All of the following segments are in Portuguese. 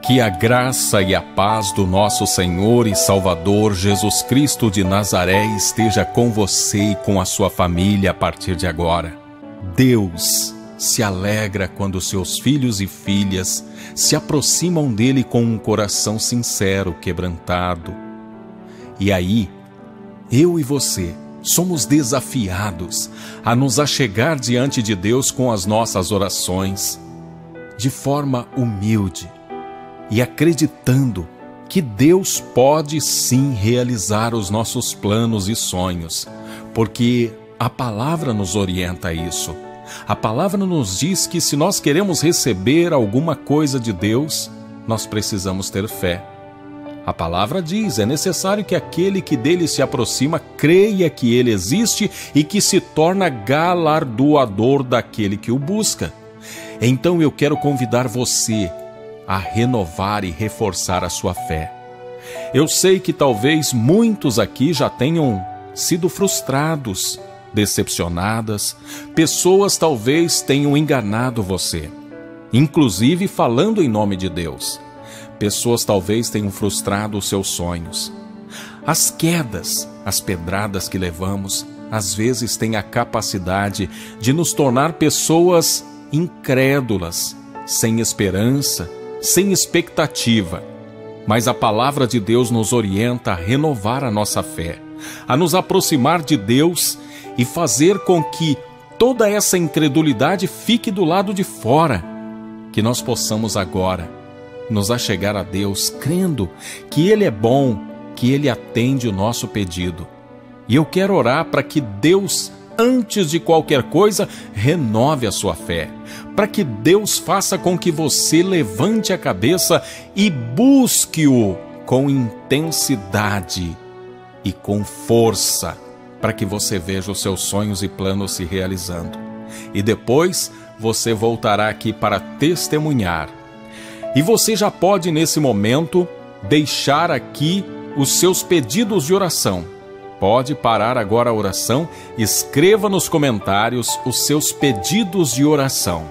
Que a graça e a paz do nosso Senhor e Salvador Jesus Cristo de Nazaré esteja com você e com a sua família a partir de agora. Deus se alegra quando seus filhos e filhas se aproximam dele com um coração sincero, quebrantado. E aí, eu e você somos desafiados a nos achegar diante de Deus com as nossas orações, de forma humilde, e acreditando que Deus pode sim realizar os nossos planos e sonhos, porque a palavra nos orienta a isso. A palavra nos diz que se nós queremos receber alguma coisa de Deus, nós precisamos ter fé. A palavra diz, é necessário que aquele que dele se aproxima creia que ele existe e que se torna galardoador daquele que o busca. Então eu quero convidar você a renovar e reforçar a sua fé. Eu sei que talvez muitos aqui já tenham sido frustrados, decepcionadas, pessoas talvez tenham enganado você, inclusive falando em nome de Deus. Pessoas talvez tenham frustrado os seus sonhos. As quedas, as pedradas que levamos, às vezes têm a capacidade de nos tornar pessoas incrédulas, sem esperança, sem expectativa. Mas a palavra de Deus nos orienta a renovar a nossa fé, a nos aproximar de Deus e fazer com que toda essa incredulidade fique do lado de fora, que nós possamos agora nos achegar a Deus crendo que Ele é bom, que Ele atende o nosso pedido. E eu quero orar para que Deus, antes de qualquer coisa, renove a sua fé, para que Deus faça com que você levante a cabeça e busque-o com intensidade e com força, para que você veja os seus sonhos e planos se realizando. E depois você voltará aqui para testemunhar. E você já pode, nesse momento, deixar aqui os seus pedidos de oração. Pode parar agora a oração, escreva nos comentários os seus pedidos de oração.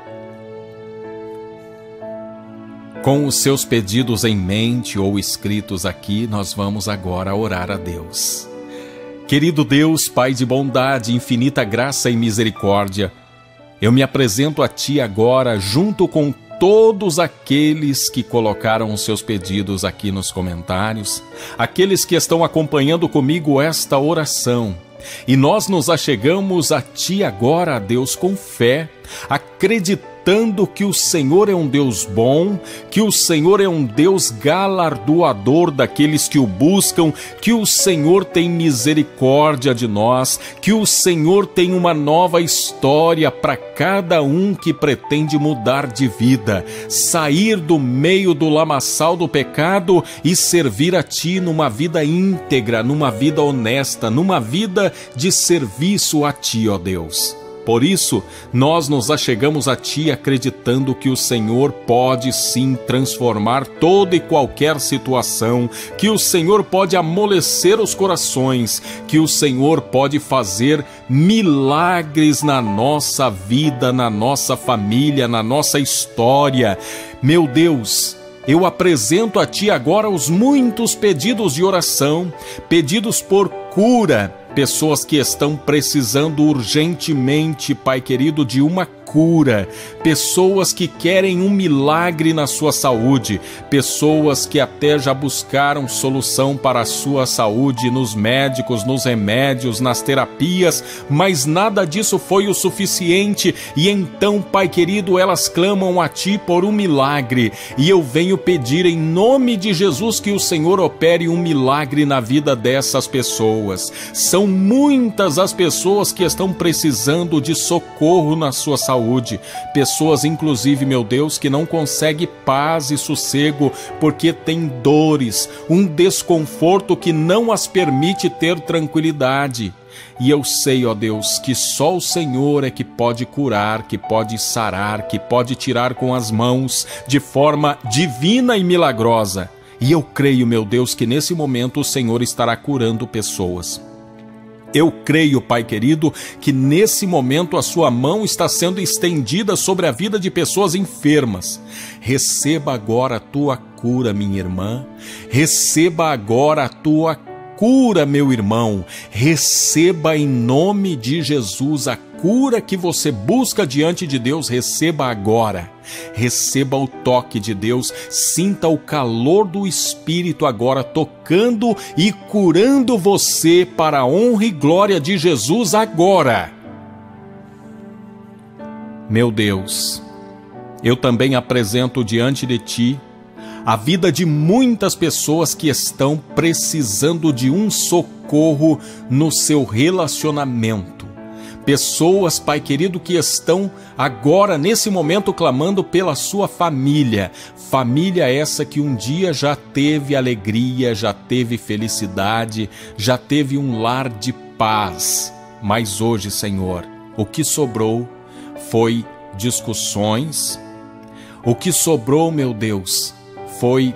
Com os seus pedidos em mente ou escritos aqui, nós vamos agora orar a Deus. Querido Deus, Pai de bondade, infinita graça e misericórdia, eu me apresento a Ti agora junto com todos aqueles que colocaram os seus pedidos aqui nos comentários, aqueles que estão acompanhando comigo esta oração. E nós nos achegamos a Ti agora, Deus, com fé, acreditando que o Senhor é um Deus bom, que o Senhor é um Deus galardoador daqueles que o buscam, que o Senhor tem misericórdia de nós, que o Senhor tem uma nova história para cada um que pretende mudar de vida, sair do meio do lamaçal do pecado e servir a Ti numa vida íntegra, numa vida honesta, numa vida de serviço a Ti, ó Deus. Por isso, nós nos achegamos a Ti acreditando que o Senhor pode sim transformar toda e qualquer situação, que o Senhor pode amolecer os corações, que o Senhor pode fazer milagres na nossa vida, na nossa família, na nossa história. Meu Deus, eu apresento a Ti agora os muitos pedidos de oração, pedidos por cura, pessoas que estão precisando urgentemente, Pai querido, de uma cura, pessoas que querem um milagre na sua saúde, pessoas que até já buscaram solução para a sua saúde nos médicos, nos remédios, nas terapias, mas nada disso foi o suficiente, e então, Pai querido, elas clamam a Ti por um milagre, e eu venho pedir em nome de Jesus que o Senhor opere um milagre na vida dessas pessoas. São muitas as pessoas que estão precisando de socorro na sua saúde, pessoas inclusive, meu Deus, que não conseguem paz e sossego porque têm dores, um desconforto que não as permite ter tranquilidade. E eu sei, ó Deus, que só o Senhor é que pode curar, que pode sarar, que pode tirar com as mãos de forma divina e milagrosa. E eu creio, meu Deus, que nesse momento o Senhor estará curando pessoas. Eu creio, Pai querido, que nesse momento a sua mão está sendo estendida sobre a vida de pessoas enfermas. Receba agora a tua cura, minha irmã. Receba agora a tua cura, meu irmão. Receba em nome de Jesus a cura que você busca diante de Deus. Receba agora. Receba o toque de Deus, sinta o calor do Espírito agora tocando e curando você para a honra e glória de Jesus agora. Meu Deus, eu também apresento diante de Ti a vida de muitas pessoas que estão precisando de um socorro no seu relacionamento. Pessoas, Pai querido, que estão agora, nesse momento, clamando pela sua família. Família essa que um dia já teve alegria, já teve felicidade, já teve um lar de paz. Mas hoje, Senhor, o que sobrou foi discussões. O que sobrou, meu Deus, foi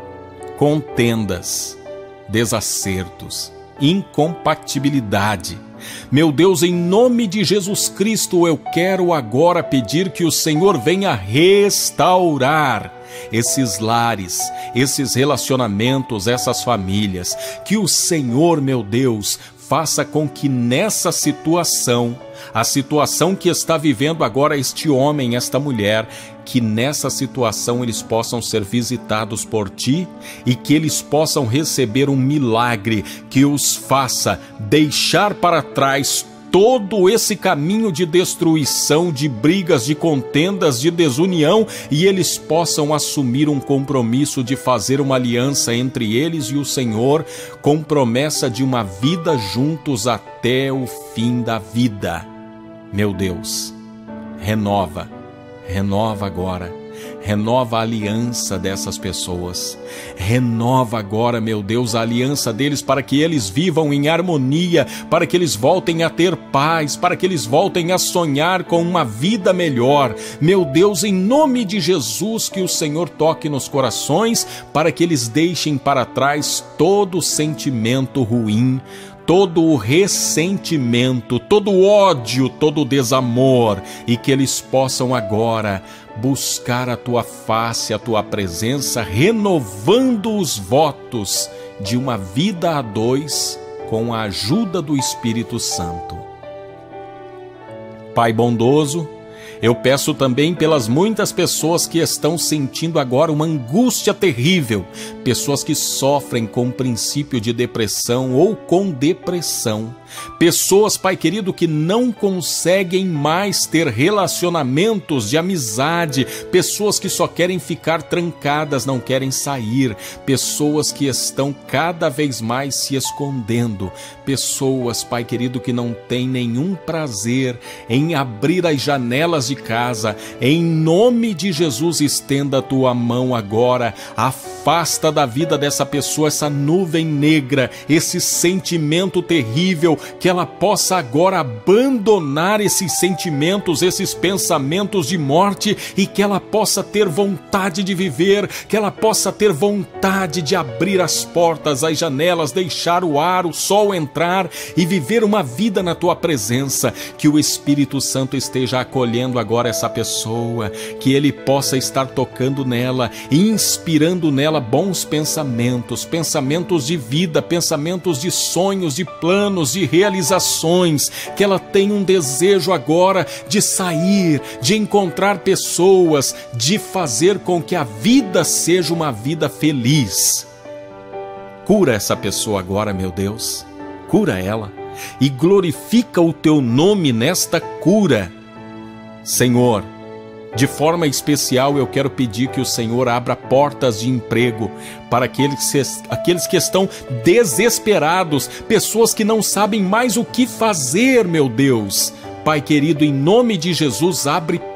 contendas, desacertos, incompatibilidade. Meu Deus, em nome de Jesus Cristo, eu quero agora pedir que o Senhor venha restaurar esses lares, esses relacionamentos, essas famílias. Que o Senhor, meu Deus, faça com que nessa situação, a situação que está vivendo agora este homem, esta mulher, que nessa situação eles possam ser visitados por Ti e que eles possam receber um milagre que os faça deixar para trás todo esse caminho de destruição, de brigas, de contendas, de desunião, e eles possam assumir um compromisso de fazer uma aliança entre eles e o Senhor, com promessa de uma vida juntos até o fim da vida. Meu Deus, renova agora. Renova a aliança dessas pessoas. Renova agora, meu Deus, a aliança deles para que eles vivam em harmonia, para que eles voltem a ter paz, para que eles voltem a sonhar com uma vida melhor. Meu Deus, em nome de Jesus, que o Senhor toque nos corações para que eles deixem para trás todo sentimento ruim, todo o ressentimento, todo o ódio, todo o desamor, e que eles possam agora buscar a Tua face, a Tua presença, renovando os votos de uma vida a dois com a ajuda do Espírito Santo. Pai bondoso, eu peço também pelas muitas pessoas que estão sentindo agora uma angústia terrível, pessoas que sofrem com o princípio de depressão ou com depressão, pessoas, Pai querido, que não conseguem mais ter relacionamentos de amizade, pessoas que só querem ficar trancadas, não querem sair, pessoas que estão cada vez mais se escondendo, pessoas, Pai querido, que não têm nenhum prazer em abrir as janelas de casa. Em nome de Jesus, estenda a Tua mão agora, afasta da vida dessa pessoa essa nuvem negra, esse sentimento terrível, que ela possa agora abandonar esses sentimentos, esses pensamentos de morte, e que ela possa ter vontade de viver, que ela possa ter vontade de abrir as portas, as janelas, deixar o ar, o sol entrar e viver uma vida na Tua presença. Que o Espírito Santo esteja acolhendo agora essa pessoa, que Ele possa estar tocando nela e inspirando nela bons pensamentos, pensamentos de vida, pensamentos de sonhos, de planos, de realizações, que ela tenha um desejo agora de sair, de encontrar pessoas, de fazer com que a vida seja uma vida feliz. Cura essa pessoa agora, meu Deus, cura ela e glorifica o Teu nome nesta cura. Senhor, de forma especial eu quero pedir que o Senhor abra portas de emprego para aqueles que estão desesperados, pessoas que não sabem mais o que fazer, meu Deus. Pai querido, em nome de Jesus, abre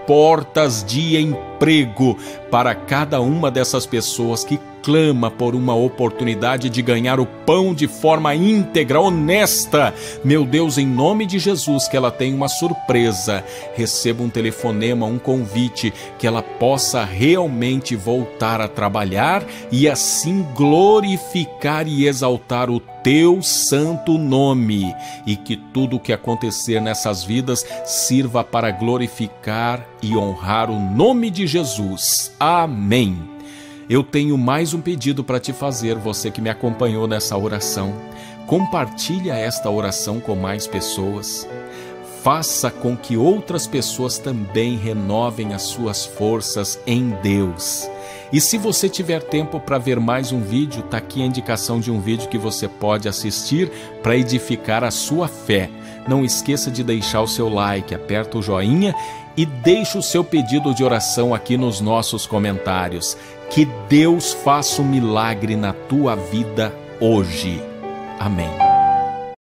portas de emprego para cada uma dessas pessoas que clama por uma oportunidade de ganhar o pão de forma íntegra, honesta. Meu Deus, em nome de Jesus, que ela tenha uma surpresa, receba um telefonema, um convite, que ela possa realmente voltar a trabalhar e assim glorificar e exaltar o teu santo nome, e que tudo o que acontecer nessas vidas sirva para glorificar e honrar o nome de Jesus. Amém. Eu tenho mais um pedido para te fazer, você que me acompanhou nessa oração. Compartilha esta oração com mais pessoas. Faça com que outras pessoas também renovem as suas forças em Deus. E se você tiver tempo para ver mais um vídeo, está aqui a indicação de um vídeo que você pode assistir para edificar a sua fé. Não esqueça de deixar o seu like, aperta o joinha e deixe o seu pedido de oração aqui nos nossos comentários. Que Deus faça um milagre na tua vida hoje. Amém.